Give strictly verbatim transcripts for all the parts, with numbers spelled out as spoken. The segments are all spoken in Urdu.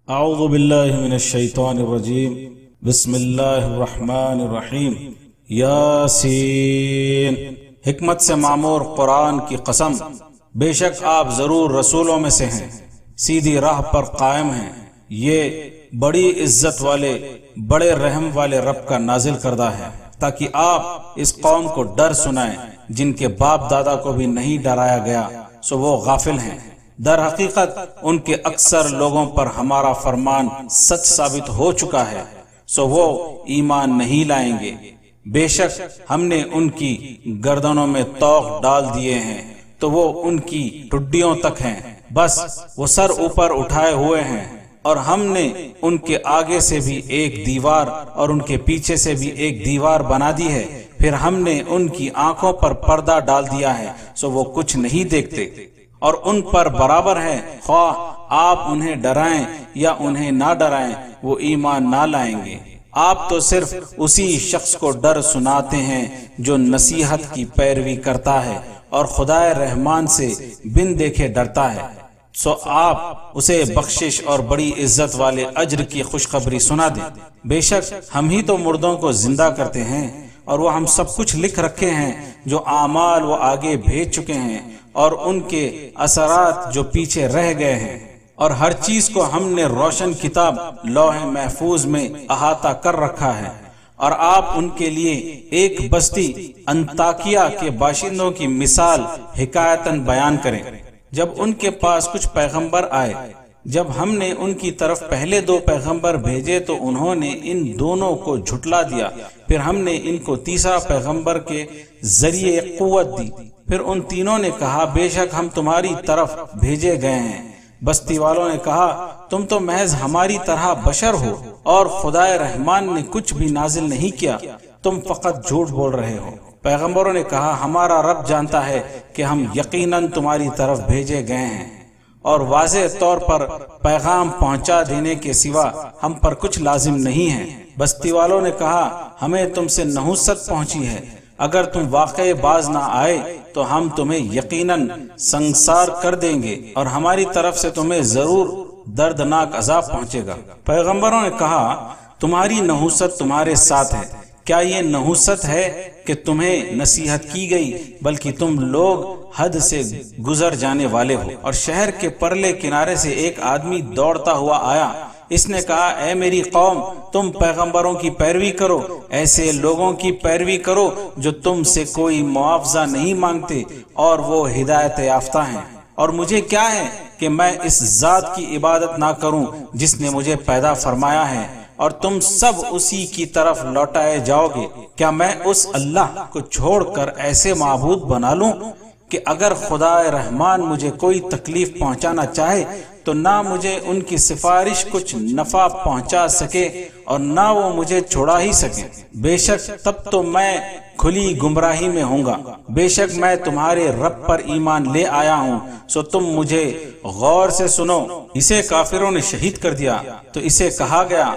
اعوذ باللہ من الشیطان الرجیم بسم اللہ الرحمن الرحیم یاسین۔ حکمت سے معمور قرآن کی قسم، بے شک آپ ضرور رسولوں میں سے ہیں، سیدھی راہ پر قائم ہیں۔ یہ بڑی عزت والے بڑے رحم والے رب کا نازل کردہ ہے تاکہ آپ اس قوم کو ڈر سنائیں جن کے باپ دادا کو بھی نہیں ڈرایا گیا سو وہ غافل ہیں۔ در حقیقت ان کے اکثر لوگوں پر ہمارا فرمان سچ ثابت ہو چکا ہے سو وہ ایمان نہیں لائیں گے۔ بے شک ہم نے ان کی گردنوں میں طوق ڈال دیے ہیں تو وہ ان کی ٹڈیوں تک ہیں، بس وہ سر اوپر اٹھائے ہوئے ہیں، اور ہم نے ان کے آگے سے بھی ایک دیوار اور ان کے پیچھے سے بھی ایک دیوار بنا دی ہے، پھر ہم نے ان کی آنکھوں پر پردہ ڈال دیا ہے سو وہ کچھ نہیں دیکھتے، اور ان پر برابر ہے خواہ آپ انہیں ڈرائیں یا انہیں نہ ڈرائیں وہ ایمان نہ لائیں گے۔ آپ تو صرف اسی شخص کو ڈر سناتے ہیں جو نصیحت کی پیروی کرتا ہے اور خدا رحمان سے بن دیکھے ڈرتا ہے، سو آپ اسے بخشش اور بڑی عزت والے اجر کی خوشخبری سنا دیں۔ بے شک ہم ہی تو مردوں کو زندہ کرتے ہیں اور وہ ہم سب کچھ لکھ رکھے ہیں، جو اعمال وہ آگے بھیج چکے ہیں اور ان کے اثرات جو پیچھے رہ گئے ہیں، اور ہر چیز کو ہم نے روشن کتاب لوح محفوظ میں احاطہ کر رکھا ہے۔ اور آپ ان کے لیے ایک بستی انطاکیہ کے باشندوں کی مثال حکایتاً بیان کریں۔ جب ان کے پاس کچھ پیغمبر آئے، جب ہم نے ان کی طرف پہلے دو پیغمبر بھیجے تو انہوں نے ان دونوں کو جھٹلا دیا، پھر ہم نے ان کو تیسرا پیغمبر کے ذریعے قوت دی، پھر ان تینوں نے کہا بے شک ہم تمہاری طرف بھیجے گئے ہیں۔ بستی والوں نے کہا تم تو محض ہماری طرح بشر ہو اور خدا رحمان نے کچھ بھی نازل نہیں کیا، تم فقط جھوٹ بول رہے ہو۔ پیغمبروں نے کہا ہمارا رب جانتا ہے کہ ہم یقیناً تمہاری طرف بھیجے گئے ہیں، اور واضح طور پر پیغام پہنچا دینے کے سوا ہم پر کچھ لازم نہیں ہے۔ بستی والوں نے کہا ہمیں تم سے نحوست پہنچی ہے، اگر تم واقعی باز نہ آئے تو ہم تمہیں یقیناً سنگسار کر دیں گے اور ہماری طرف سے تمہیں ضرور دردناک عذاب پہنچے گا۔ پیغمبروں نے کہا تمہاری نحوست تمہارے ساتھ ہے، کیا یہ نحوست ہے کہ تمہیں نصیحت کی گئی، بلکہ تم لوگ حد سے گزر جانے والے ہو۔ اور شہر کے پرلے کنارے سے ایک آدمی دوڑتا ہوا آیا، اس نے کہا اے میری قوم، تم پیغمبروں کی پیروی کرو، ایسے لوگوں کی پیروی کرو جو تم سے کوئی معاوضہ نہیں مانگتے اور وہ ہدایت یافتہ ہیں، اور مجھے کیا ہے کہ میں اس ذات کی عبادت نہ کروں جس نے مجھے پیدا فرمایا ہے، اور تم سب اسی کی طرف لوٹائے جاؤ گے۔ کیا میں اس اللہ کو چھوڑ کر ایسے معبود بنا لوں کہ اگر خدا رحمان مجھے کوئی تکلیف پہنچانا چاہے تو نہ مجھے ان کی سفارش کچھ نفع پہنچا سکے اور نہ وہ مجھے چھڑا ہی سکے؟ بے شک تب تو میں کھلی گمراہی میں ہوں گا۔ بے شک میں تمہارے رب پر ایمان لے آیا ہوں، سو تم مجھے غور سے سنو۔ اسے کافروں نے شہید کر دیا تو اسے کہا گیا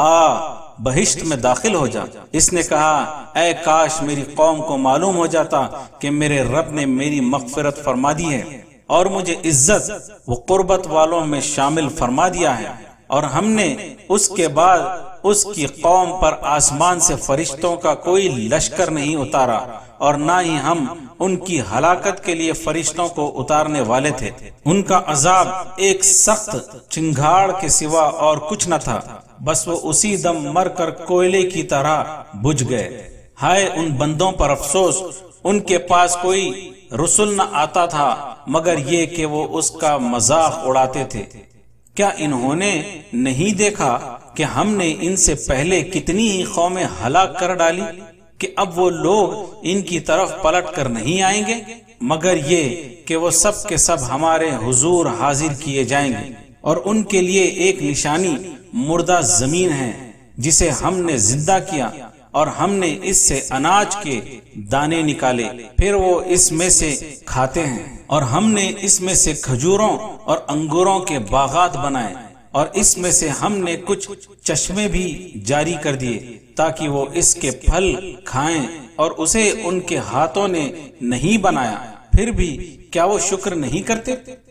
آ بہشت میں داخل ہو جا۔ اس نے کہا اے کاش میری قوم کو معلوم ہو جاتا کہ میرے رب نے میری مغفرت فرما دی ہے اور مجھے عزت و قربت والوں میں شامل فرما دیا ہے، اور ہم نے اس کے بعد اس کی قوم پر آسمان سے فرشتوں کا کوئی لشکر نہیں اتارا، اور نہ ہی ہم ان کی ہلاکت کے لیے فرشتوں کو اتارنے والے تھے۔ ان کا عذاب ایک سخت چنگھاڑ کے سوا اور کچھ نہ تھا، بس وہ اسی دم مر کر کوئلے کی طرح بجھ گئے۔ ہائے ان بندوں پر افسوس، ان کے پاس کوئی رسول نہ آتا تھا مگر یہ کہ وہ اس کا مذاق اڑاتے تھے۔ کیا انہوں نے نہیں دیکھا کہ ہم نے ان سے پہلے کتنی ہی قومیں ہلاک کر ڈالی کہ اب وہ لوگ ان کی طرف پلٹ کر نہیں آئیں گے، مگر یہ کہ وہ سب کے سب ہمارے حضور حاضر کیے جائیں گے، اور ان کے لیے ایک نشانی مردہ زمین ہے جسے ہم نے زندہ کیا، اور ہم نے اس سے اناج کے دانے نکالے، پھر وہ اس میں سے کھاتے ہیں، اور ہم نے اس میں سے کھجوروں اور انگوروں کے باغات بنائے، اور اس میں سے ہم نے کچھ چشمے بھی جاری کر دیے تاکہ وہ اس کے پھل کھائیں، اور اسے ان کے ہاتھوں نے نہیں بنایا، پھر بھی کیا وہ شکر نہیں کرتے؟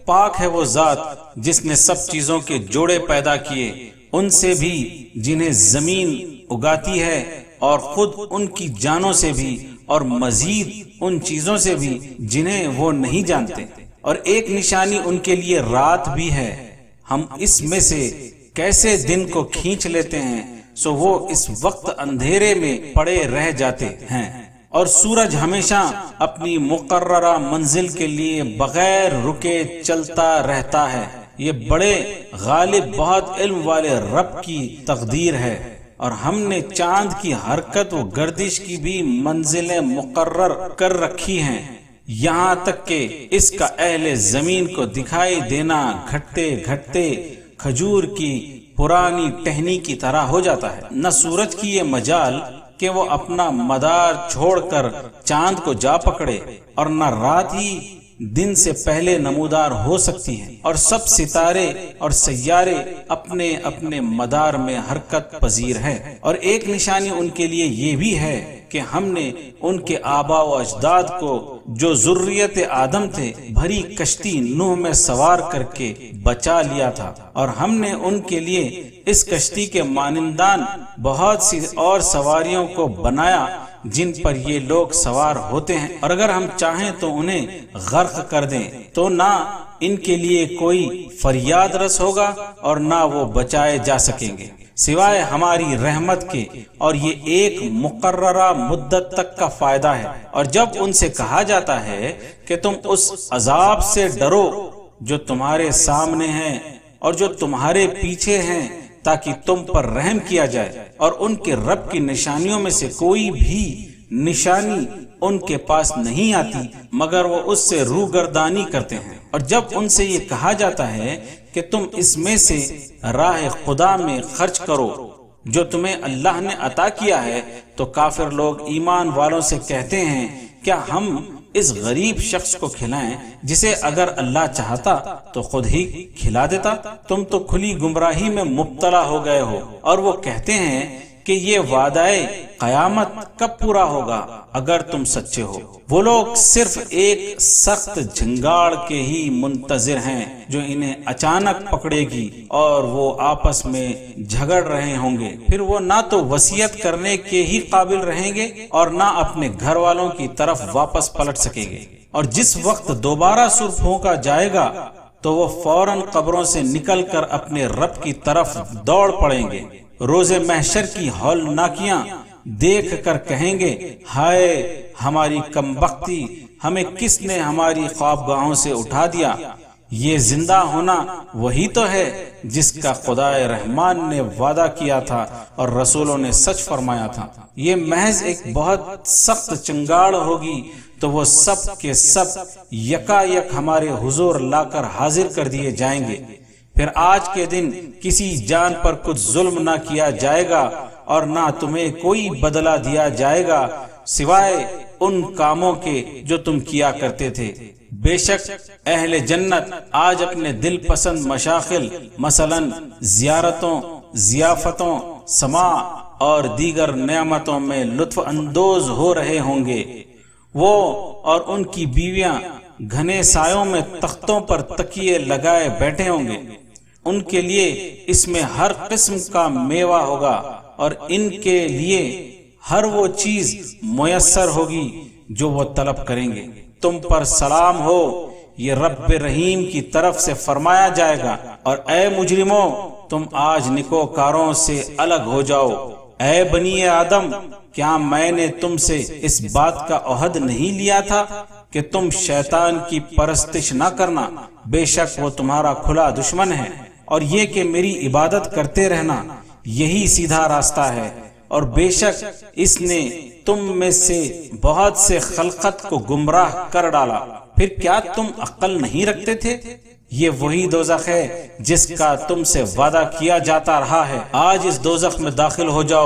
پاک ہے وہ ذات جس نے سب چیزوں کے جوڑے پیدا کیے، ان سے بھی جنہیں زمین اگاتی ہے اور خود ان کی جانوں سے بھی، اور مزید ان چیزوں سے بھی جنہیں وہ نہیں جانتے۔ اور ایک نشانی ان کے لیے رات بھی ہے، ہم اس میں سے کیسے دن کو کھینچ لیتے ہیں سو وہ اس وقت اندھیرے میں پڑے رہ جاتے ہیں۔ اور سورج ہمیشہ اپنی مقررہ منزل کے لیے بغیر رکے چلتا رہتا ہے۔ یہ بڑے غالب بہت علم والے رب کی تقدیر ہے۔ اور ہم نے چاند کی حرکت و گردش کی بھی منزلیں مقرر کر رکھی ہیں، یہاں تک کہ اس کا اہل زمین کو دکھائی دینا گھٹتے گھٹتے کھجور کی پرانی ٹہنی کی طرح ہو جاتا ہے۔ نہ سورج کی یہ مجال کہ وہ اپنا مدار چھوڑ کر چاند کو جا پکڑے، اور نہ رات ہی دن سے پہلے نمودار ہو سکتی ہے، اور سب ستارے اور سیارے اپنے اپنے مدار میں حرکت پذیر ہے۔ اور ایک نشانی ان کے لیے یہ بھی ہے کہ ہم نے ان کے آبا و اجداد کو جو ذریت آدم تھے بھری کشتی نوح میں سوار کر کے بچا لیا تھا، اور ہم نے ان کے لیے اس کشتی کے مانندان بہت سی اور سواریوں کو بنایا جن پر یہ لوگ سوار ہوتے ہیں، اور اگر ہم چاہیں تو انہیں غرق کر دیں تو نہ ان کے لیے کوئی فریاد رس ہوگا اور نہ وہ بچائے جا سکیں گے سوائے ہماری رحمت کے، اور یہ ایک مقررہ مدت تک کا فائدہ ہے۔ اور جب ان سے کہا جاتا ہے کہ تم اس عذاب سے ڈرو جو تمہارے سامنے ہیں اور جو تمہارے پیچھے ہیں تاکہ تم پر رحم کیا جائے، اور ان کے رب کی نشانیوں میں سے کوئی بھی نشانی ان کے پاس نہیں آتی مگر وہ اس سے روگردانی کرتے ہیں۔ اور جب ان سے یہ کہا جاتا ہے کہ تم اس میں سے راہ خدا میں خرچ کرو جو تمہیں اللہ نے عطا کیا ہے، تو کافر لوگ ایمان والوں سے کہتے ہیں کیا ہم اس غریب شخص کو کھلائیں جسے اگر اللہ چاہتا تو خود ہی کھلا دیتا؟ تم تو کھلی گمراہی میں مبتلا ہو گئے ہو۔ اور وہ کہتے ہیں کہ یہ وعدہ قیامت کب پورا ہوگا اگر تم سچے ہو؟ وہ لوگ صرف ایک سخت جھنگاڑ کے ہی منتظر ہیں جو انہیں اچانک پکڑے گی، اور وہ آپس میں جھگڑ رہے ہوں گے، پھر وہ نہ تو وصیت کرنے کے ہی قابل رہیں گے اور نہ اپنے گھر والوں کی طرف واپس پلٹ سکیں گے۔ اور جس وقت دوبارہ سر پھونکا جائے گا تو وہ فوراً قبروں سے نکل کر اپنے رب کی طرف دوڑ پڑیں گے۔ روز محشر کی ہولناکیاں دیکھ کر کہیں گے، ہائے ہماری کمبختی، ہمیں کس نے ہماری خوابگاہوں سے اٹھا دیا؟ یہ زندہ ہونا وہی تو ہے جس کا خدا رحمان نے وعدہ کیا تھا اور رسولوں نے سچ فرمایا تھا۔ یہ محض ایک بہت سخت چنگاڑ ہوگی تو وہ سب کے سب یکا یک ہمارے حضور لا کر حاضر کر دیے جائیں گے۔ پھر آج کے دن کسی جان پر کچھ ظلم نہ کیا جائے گا اور نہ تمہیں کوئی بدلہ دیا جائے گا سوائے ان کاموں کے جو تم کیا کرتے تھے۔ بے شک اہل جنت آج اپنے دل پسند مشاغل مثلا زیارتوں، ضیافتوں، سماع اور دیگر نعمتوں میں لطف اندوز ہو رہے ہوں گے۔ وہ اور ان کی بیویاں گھنے سایوں میں تختوں پر تکیے لگائے بیٹھے ہوں گے۔ ان کے لیے اس میں ہر قسم کا میوہ ہوگا اور ان کے لیے ہر وہ چیز میسر ہوگی جو وہ طلب کریں گے۔ تم پر سلام ہو، یہ رب رحیم کی طرف سے فرمایا جائے گا، اور اے مجرموں تم آج نکوکاروں سے الگ ہو جاؤ۔ اے بنی آدم، کیا میں نے تم سے اس بات کا عہد نہیں لیا تھا کہ تم شیطان کی پرستش نہ کرنا؟ بے شک وہ تمہارا کھلا دشمن ہے، اور یہ کہ میری عبادت کرتے رہنا یہی سیدھا راستہ ہے۔ اور بے شک اس نے تم میں سے بہت سے خلقت کو گمراہ کر ڈالا، پھر کیا تم عقل نہیں رکھتے تھے؟ یہ وہی دوزخ ہے جس کا تم سے وعدہ کیا جاتا رہا ہے، آج اس دوزخ میں داخل ہو جاؤ۔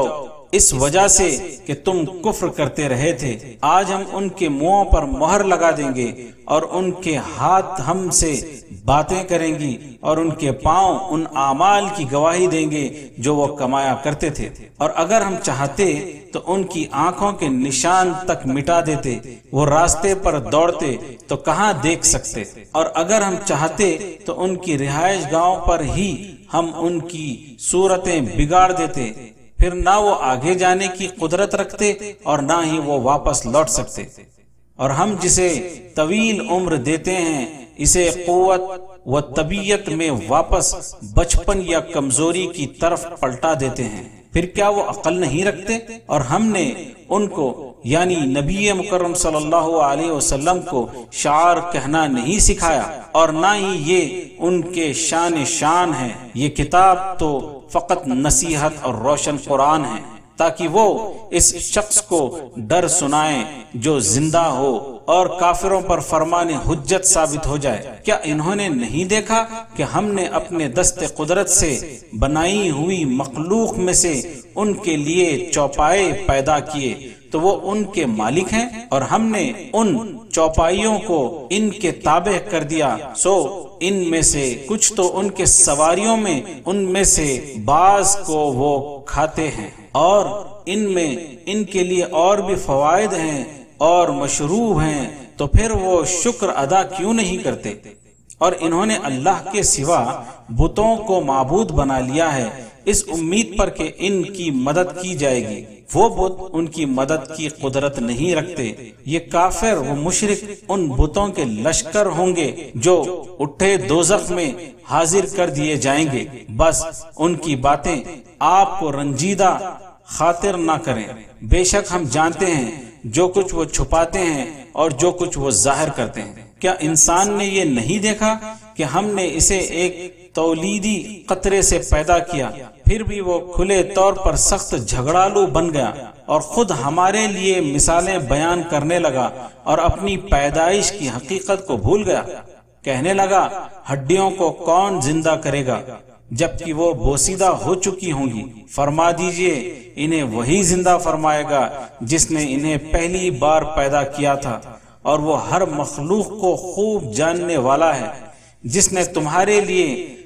اس وجہ سے کہ تم کفر کرتے رہے تھے۔ آج ہم ان کے منہوں پر مہر لگا دیں گے اور ان کے ہاتھ ہم سے باتیں کریں گی اور ان کے پاؤں ان اعمال کی گواہی دیں گے جو وہ کمایا کرتے تھے۔ اور اگر ہم چاہتے تو ان کی آنکھوں کے نشان تک مٹا دیتے، وہ راستے پر دوڑتے تو کہاں دیکھ سکتے، اور اگر ہم چاہتے تو ان کی رہائش گاہوں پر ہی ہم ان کی صورتیں بگاڑ دیتے، پھر نہ وہ آگے جانے کی قدرت رکھتے اور نہ ہی وہ واپس لوٹ سکتے۔ اور ہم جسے طویل عمر دیتے ہیں اسے قوت و طبیعت میں واپس بچپن یا کمزوری کی طرف پلٹا دیتے ہیں، پھر کیا وہ عقل نہیں رکھتے؟ اور ہم نے ان کو یعنی نبی مکرم صلی اللہ علیہ وسلم کو شعر کہنا نہیں سکھایا، اور نہ ہی یہ ان کے شان شان ہے۔ یہ کتاب تو فقط نصیحت اور روشن قرآن ہے تاکہ وہ اس شخص کو ڈر سنائیں جو زندہ ہو اور کافروں پر فرمان حجت ثابت ہو جائے۔ کیا انہوں نے نہیں دیکھا کہ ہم نے اپنے دست قدرت سے بنائی ہوئی مخلوق میں سے ان کے لیے چوپائے پیدا کیے تو وہ ان کے مالک ہیں، اور ہم نے ان چوپائیوں کو ان کے تابع کر دیا، سو ان میں سے کچھ تو ان کے سواریوں میں ان میں سے بعض کو وہ کھاتے ہیں، اور ان میں ان کے لیے اور بھی فوائد ہیں اور مشروب ہیں، تو پھر وہ شکر ادا کیوں نہیں کرتے؟ اور انہوں نے اللہ کے سوا بتوں کو معبود بنا لیا ہے اس امید پر کہ ان کی مدد کی جائے گی، وہ بت ان کی مدد کی قدرت نہیں رکھتے۔ یہ کافر و مشرک ان بتوں کے لشکر ہوں گے جو اٹھے دوزخ میں حاضر کر دیے جائیں گے۔ بس ان کی باتیں آپ کو رنجیدہ خاطر نہ کریں، بے شک ہم جانتے ہیں جو کچھ وہ چھپاتے ہیں اور جو کچھ وہ ظاہر کرتے ہیں۔ کیا انسان نے یہ نہیں دیکھا کہ ہم نے اسے ایک تولیدی قطرے سے پیدا کیا، پھر بھی وہ کھلے طور پر سخت جھگڑالو بن گیا اور خود ہمارے لیے مثالیں بیان کرنے لگا اور اپنی پیدائش کی حقیقت کو بھول گیا۔ کہنے لگا ہڈیوں کو کون زندہ کرے گا جبکہ وہ بوسیدہ ہو چکی ہوں گی؟ فرما دیجئے انہیں وہی زندہ فرمائے گا جس نے انہیں پہلی بار پیدا کیا تھا، اور وہ ہر مخلوق کو خوب جاننے والا ہے، جس نے تمہارے لیے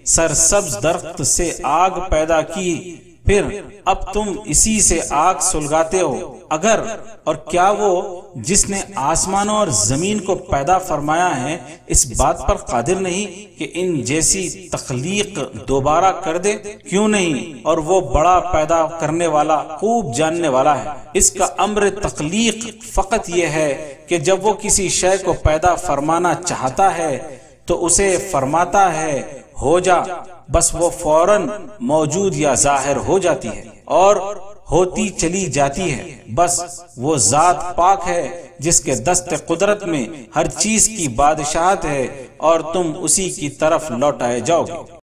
سرسبز درخت سے آگ پیدا کی، پھر اب تم اسی سے آگ سلگاتے ہو۔ اگر اور کیا وہ جس نے آسمانوں اور زمین کو پیدا فرمایا ہے اس بات پر قادر نہیں کہ ان جیسی تخلیق دوبارہ کر دے؟ کیوں نہیں؟ اور وہ بڑا پیدا کرنے والا خوب جاننے والا ہے۔ اس کا امر تخلیق فقط یہ ہے کہ جب وہ کسی شے کو پیدا فرمانا چاہتا ہے تو اسے فرماتا ہے ہو جا، بس وہ فوراً موجود یا ظاہر ہو جاتی ہے اور ہوتی چلی جاتی ہے۔ بس وہ ذات پاک ہے جس کے دست قدرت میں ہر چیز کی بادشاہت ہے اور تم اسی کی طرف لوٹائے جاؤ گے۔